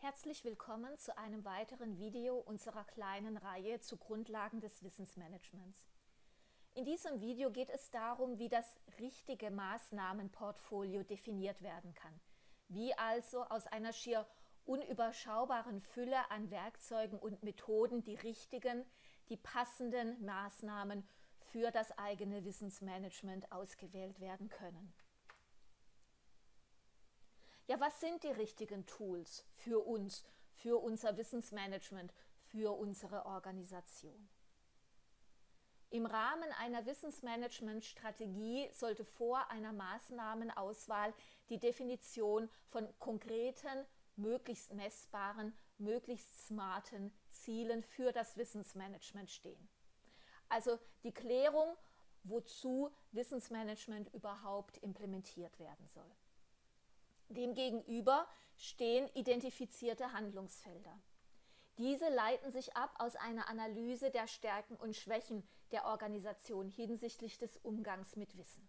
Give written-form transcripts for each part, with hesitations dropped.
Herzlich willkommen zu einem weiteren Video unserer kleinen Reihe zu Grundlagen des Wissensmanagements. In diesem Video geht es darum, wie das richtige Maßnahmenportfolio definiert werden kann. Wie also aus einer schier unüberschaubaren Fülle an Werkzeugen und Methoden die richtigen, die passenden Maßnahmen für das eigene Wissensmanagement ausgewählt werden können. Ja, was sind die richtigen Tools für uns, für unser Wissensmanagement, für unsere Organisation? Im Rahmen einer Wissensmanagement-Strategie sollte vor einer Maßnahmenauswahl die Definition von konkreten, möglichst messbaren, möglichst smarten Zielen für das Wissensmanagement stehen. Also die Klärung, wozu Wissensmanagement überhaupt implementiert werden soll. Demgegenüber stehen identifizierte Handlungsfelder. Diese leiten sich ab aus einer Analyse der Stärken und Schwächen der Organisation hinsichtlich des Umgangs mit Wissen.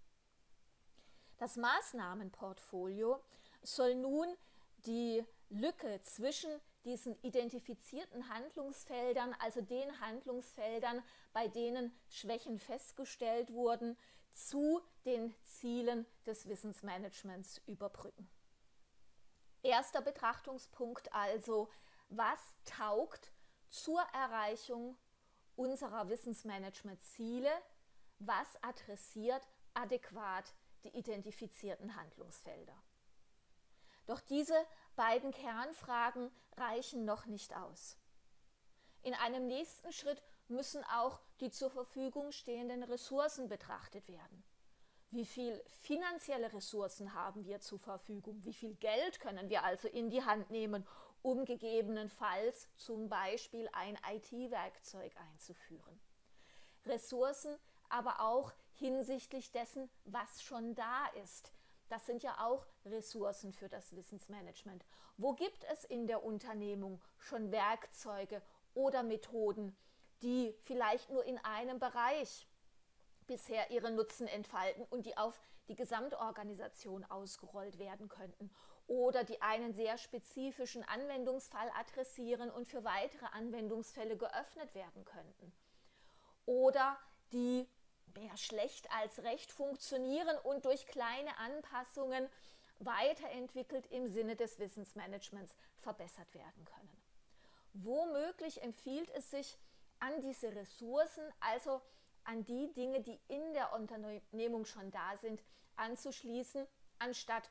Das Maßnahmenportfolio soll nun die Lücke zwischen diesen identifizierten Handlungsfeldern, also den Handlungsfeldern, bei denen Schwächen festgestellt wurden, zu den Zielen des Wissensmanagements überbrücken. Erster Betrachtungspunkt also: Was taugt zur Erreichung unserer Wissensmanagement-Ziele? Was adressiert adäquat die identifizierten Handlungsfelder? Doch diese beiden Kernfragen reichen noch nicht aus. In einem nächsten Schritt müssen auch die zur Verfügung stehenden Ressourcen betrachtet werden. Wie viel finanzielle Ressourcen haben wir zur Verfügung? Wie viel Geld können wir also in die Hand nehmen, um gegebenenfalls zum Beispiel ein IT-Werkzeug einzuführen? Ressourcen aber auch hinsichtlich dessen, was schon da ist. Das sind ja auch Ressourcen für das Wissensmanagement. Wo gibt es in der Unternehmung schon Werkzeuge oder Methoden, die vielleicht nur in einem Bereich bisher ihren Nutzen entfalten und die auf die Gesamtorganisation ausgerollt werden könnten oder die einen sehr spezifischen Anwendungsfall adressieren und für weitere Anwendungsfälle geöffnet werden könnten, oder die mehr schlecht als recht funktionieren und durch kleine Anpassungen weiterentwickelt im Sinne des Wissensmanagements verbessert werden können. Womöglich empfiehlt es sich, an diese Ressourcen, also an die Dinge, die in der Unternehmung schon da sind, anzuschließen, anstatt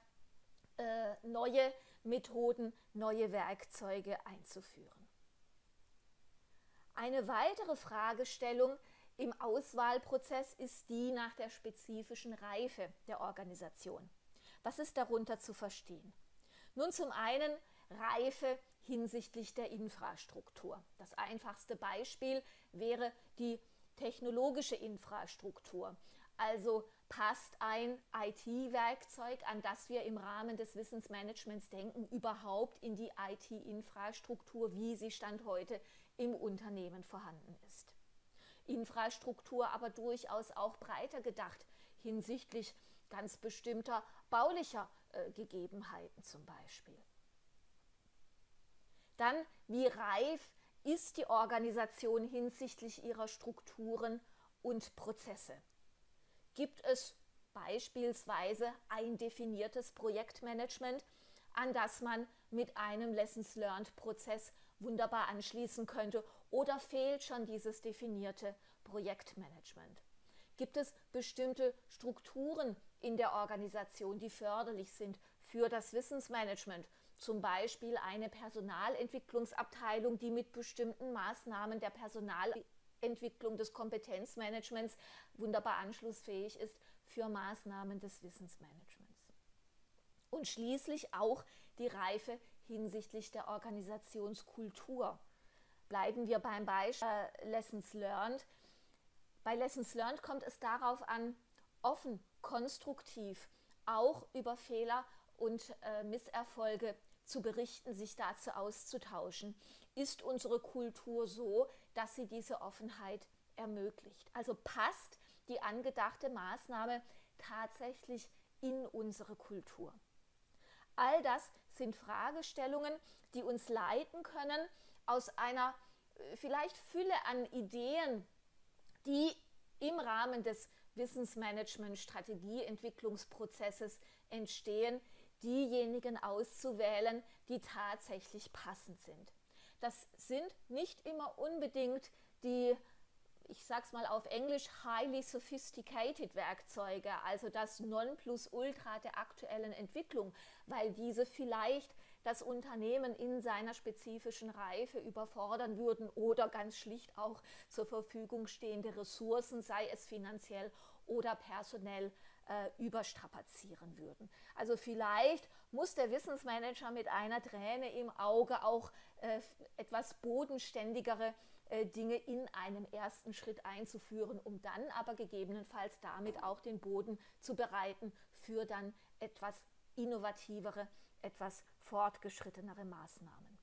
neue Methoden, neue Werkzeuge einzuführen. Eine weitere Fragestellung im Auswahlprozess ist die nach der spezifischen Reife der Organisation. Was ist darunter zu verstehen? Nun, zum einen Reife hinsichtlich der Infrastruktur. Das einfachste Beispiel wäre die technologische Infrastruktur. Also passt ein IT-Werkzeug, an das wir im Rahmen des Wissensmanagements denken, überhaupt in die IT-Infrastruktur, wie sie Stand heute im Unternehmen vorhanden ist. Infrastruktur aber durchaus auch breiter gedacht hinsichtlich ganz bestimmter baulicher Gegebenheiten zum Beispiel. Dann, wie reif ist die Organisation hinsichtlich ihrer Strukturen und Prozesse? Gibt es beispielsweise ein definiertes Projektmanagement, an das man mit einem Lessons-Learned-Prozess wunderbar anschließen könnte, oder fehlt schon dieses definierte Projektmanagement? Gibt es bestimmte Strukturen in der Organisation, die förderlich sind für das Wissensmanagement? Zum Beispiel eine Personalentwicklungsabteilung, die mit bestimmten Maßnahmen der Personalentwicklung des Kompetenzmanagements wunderbar anschlussfähig ist für Maßnahmen des Wissensmanagements. Und schließlich auch die Reife hinsichtlich der Organisationskultur. Bleiben wir beim Beispiel Lessons Learned. Bei Lessons Learned kommt es darauf an, offen, konstruktiv, auch über Fehler und Misserfolge zu berichten, sich dazu auszutauschen. Ist unsere Kultur so, dass sie diese Offenheit ermöglicht? Also passt die angedachte Maßnahme tatsächlich in unsere Kultur? All das sind Fragestellungen, die uns leiten können aus einer vielleicht Fülle an Ideen, die im Rahmen des Wissensmanagement-Strategieentwicklungsprozesses entstehen, diejenigen auszuwählen, die tatsächlich passend sind. Das sind nicht immer unbedingt die, ich sage es mal auf Englisch, highly sophisticated Werkzeuge, also das Nonplusultra der aktuellen Entwicklung, weil diese vielleicht das Unternehmen in seiner spezifischen Reife überfordern würden oder ganz schlicht auch zur Verfügung stehende Ressourcen, sei es finanziell oder personell, überstrapazieren würden. Also vielleicht muss der Wissensmanager mit einer Träne im Auge auch etwas bodenständigere Dinge in einem ersten Schritt einzuführen, um dann aber gegebenenfalls damit auch den Boden zu bereiten für dann etwas innovativere, etwas fortgeschrittenere Maßnahmen.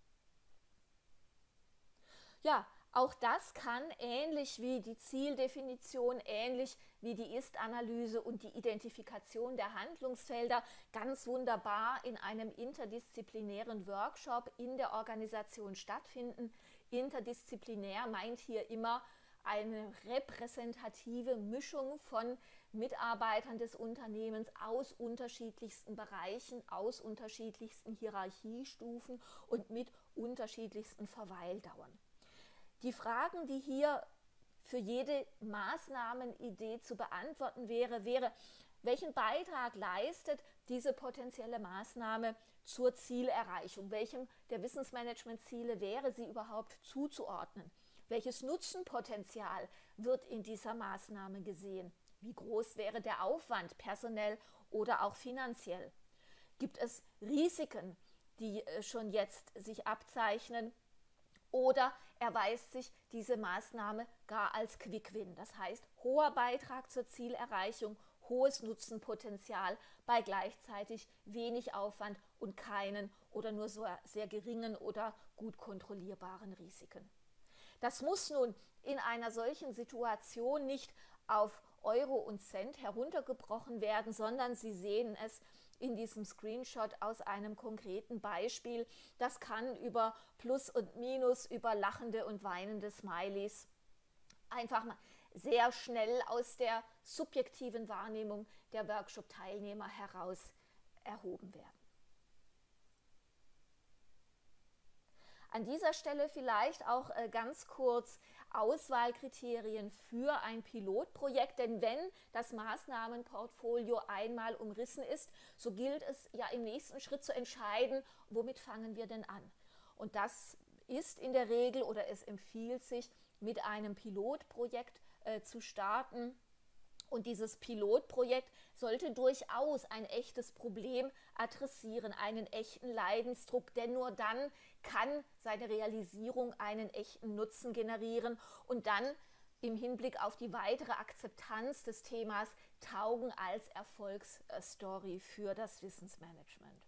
Ja, auch das kann ähnlich wie die Zieldefinition, ähnlich wie die Ist-Analyse und die Identifikation der Handlungsfelder ganz wunderbar in einem interdisziplinären Workshop in der Organisation stattfinden. Interdisziplinär meint hier immer eine repräsentative Mischung von Mitarbeitern des Unternehmens aus unterschiedlichsten Bereichen, aus unterschiedlichsten Hierarchiestufen und mit unterschiedlichsten Verweildauern. Die Fragen, die hier für jede Maßnahmenidee zu beantworten wäre, welchen Beitrag leistet diese potenzielle Maßnahme zur Zielerreichung? Welchem der Wissensmanagementziele wäre sie überhaupt zuzuordnen? Welches Nutzenpotenzial wird in dieser Maßnahme gesehen? Wie groß wäre der Aufwand, personell oder auch finanziell? Gibt es Risiken, die schon jetzt sich abzeichnen? Oder erweist sich diese Maßnahme gar als Quick-Win, das heißt hoher Beitrag zur Zielerreichung, hohes Nutzenpotenzial bei gleichzeitig wenig Aufwand und keinen oder nur sehr geringen oder gut kontrollierbaren Risiken. Das muss nun in einer solchen Situation nicht auf Euro und Cent heruntergebrochen werden, sondern Sie sehen es in diesem Screenshot aus einem konkreten Beispiel. Das kann über Plus und Minus, über lachende und weinende Smileys einfach mal sehr schnell aus der subjektiven Wahrnehmung der Workshop-Teilnehmer heraus erhoben werden. An dieser Stelle vielleicht auch ganz kurz Auswahlkriterien für ein Pilotprojekt, denn wenn das Maßnahmenportfolio einmal umrissen ist, so gilt es ja im nächsten Schritt zu entscheiden, womit fangen wir denn an. Und das ist in der Regel oder es empfiehlt sich, mit einem Pilotprojekt zu starten. Und dieses Pilotprojekt sollte durchaus ein echtes Problem adressieren, einen echten Leidensdruck, denn nur dann kann seine Realisierung einen echten Nutzen generieren und dann im Hinblick auf die weitere Akzeptanz des Themas taugen als Erfolgsstory für das Wissensmanagement.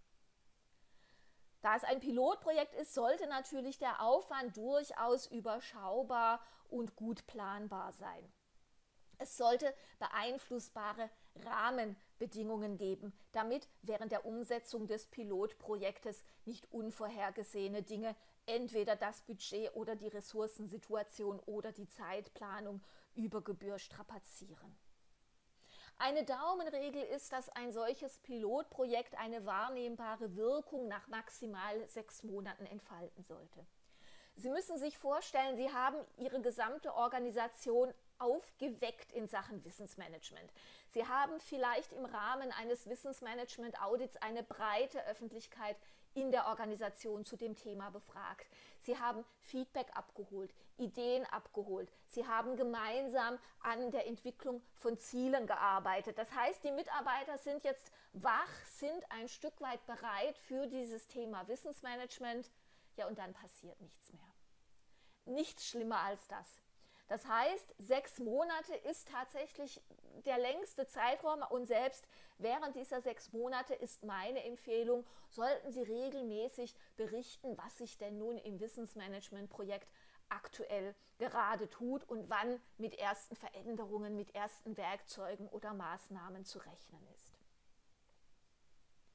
Da es ein Pilotprojekt ist, sollte natürlich der Aufwand durchaus überschaubar und gut planbar sein. Es sollte beeinflussbare Rahmenbedingungen geben, damit während der Umsetzung des Pilotprojektes nicht unvorhergesehene Dinge, entweder das Budget oder die Ressourcensituation oder die Zeitplanung über Gebühr strapazieren. Eine Daumenregel ist, dass ein solches Pilotprojekt eine wahrnehmbare Wirkung nach maximal 6 Monaten entfalten sollte. Sie müssen sich vorstellen, Sie haben Ihre gesamte Organisation aufgeweckt in Sachen Wissensmanagement. Sie haben vielleicht im Rahmen eines Wissensmanagement-Audits eine breite Öffentlichkeit in der Organisation zu dem Thema befragt. Sie haben Feedback abgeholt, Ideen abgeholt. Sie haben gemeinsam an der Entwicklung von Zielen gearbeitet. Das heißt, die Mitarbeiter sind jetzt wach, sind ein Stück weit bereit für dieses Thema Wissensmanagement. Ja, und dann passiert nichts mehr. Nichts schlimmer als das. Das heißt, 6 Monate ist tatsächlich der längste Zeitraum und selbst während dieser 6 Monate ist meine Empfehlung, sollten Sie regelmäßig berichten, was sich denn nun im Wissensmanagement-Projekt aktuell gerade tut und wann mit ersten Veränderungen, mit ersten Werkzeugen oder Maßnahmen zu rechnen ist.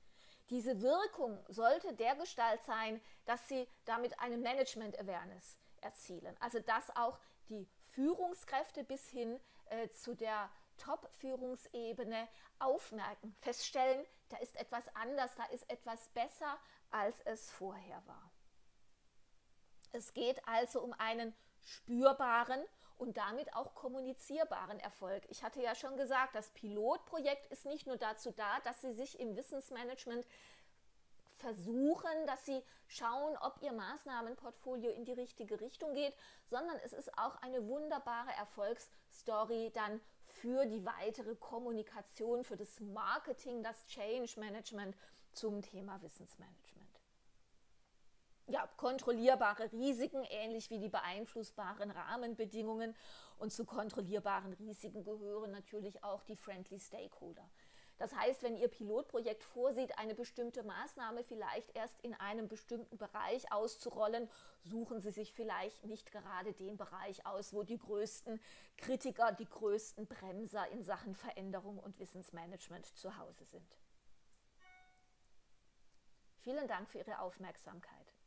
Diese Wirkung sollte dergestalt sein, dass sie damit eine Management-Awareness erzielen. Also dass auch die Führungskräfte bis hin zu der Top-Führungsebene aufmerken, feststellen, da ist etwas anders, da ist etwas besser, als es vorher war. Es geht also um einen spürbaren und damit auch kommunizierbaren Erfolg. Ich hatte ja schon gesagt, das Pilotprojekt ist nicht nur dazu da, dass Sie sich im Wissensmanagement versuchen, dass Sie schauen, ob Ihr Maßnahmenportfolio in die richtige Richtung geht, sondern es ist auch eine wunderbare Erfolgsstory dann für die weitere Kommunikation, für das Marketing, das Change Management zum Thema Wissensmanagement. Ja, kontrollierbare Risiken, ähnlich wie die beeinflussbaren Rahmenbedingungen. Und zu kontrollierbaren Risiken gehören natürlich auch die Friendly Stakeholder. Das heißt, wenn Ihr Pilotprojekt vorsieht, eine bestimmte Maßnahme vielleicht erst in einem bestimmten Bereich auszurollen, suchen Sie sich vielleicht nicht gerade den Bereich aus, wo die größten Kritiker, die größten Bremser in Sachen Veränderung und Wissensmanagement zu Hause sind. Vielen Dank für Ihre Aufmerksamkeit.